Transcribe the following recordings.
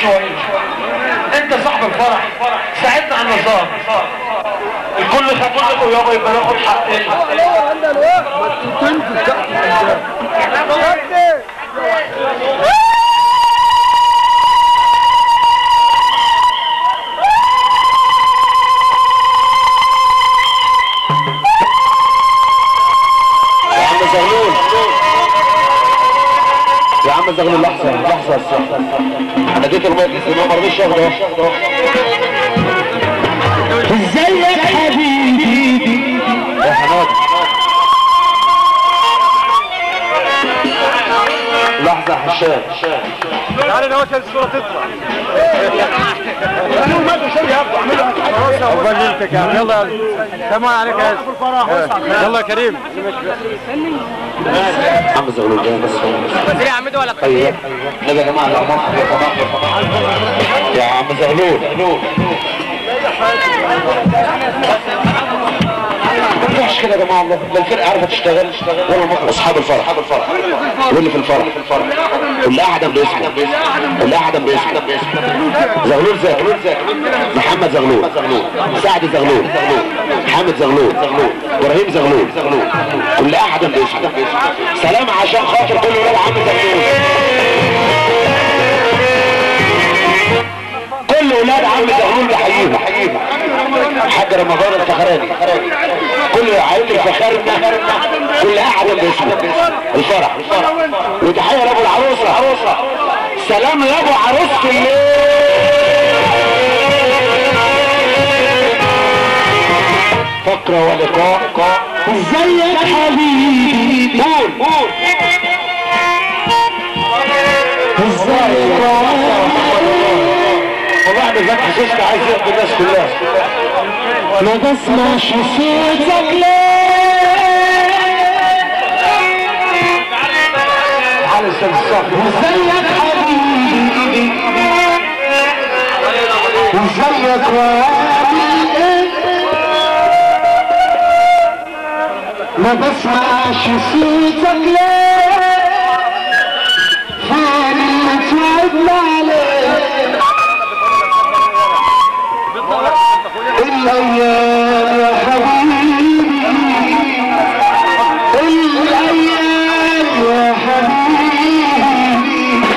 شويه. انت صاحب الفرح ساعدنا على النظام. الكل خد حقه يابا، يبقى ناخد حقنا. يا عم زغلول لحظة انا اديت المايك ما رضيش ياخده. ازيك حبيبي يا حماد لحظة يا حشام تعالى نواشل الصورة تطلع. الله يجزيك يا عم. يلا سلام عليك يا اسف. يلا يا كريم. عم زغلول جاي بس يا عمدو ولا طيب نبي يا جماعة يا عم زغلول ما ينفعش كده يا جماعه والله. لا الفرقه عارفه تشتغل ولا اصحاب الفرح واللي في الفرح اللي قاعده باسمه زغلول محمد زغلول سعد زغلول حامد زغلول ابراهيم زغلول اللي قاعده باسمه. سلام عشان خاطر كل ولاد عم زغلول، كل ولاد عم زغلول بحييهم. حاج رمضان الفخراني كل عائلة الفخارنا كل قاعدة باسمه الفرح. وتحية لابو العروسة، سلام لابو عروسة الليل. فقرة ولقاء. ازيك حبيبي قول ازيك والله احنا ذاك حسيسنا عايز يقضي الناس كلها. ما بسمعش صوتك ليه على السن الصافي. ازيك حبيبي ازيك ما بسمعش صوتك ليه فين اللي تعبنا عليه الايام يا حبيبي الايام يا حبيبي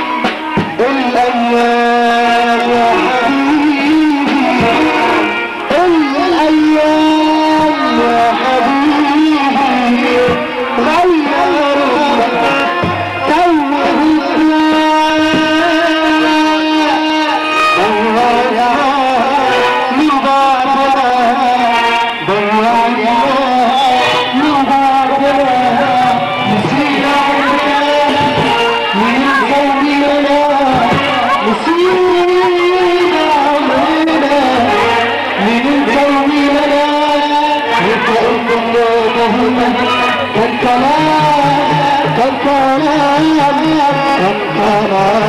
الايام يا حبيبي الايام يا حبيبي غيروا كان كلام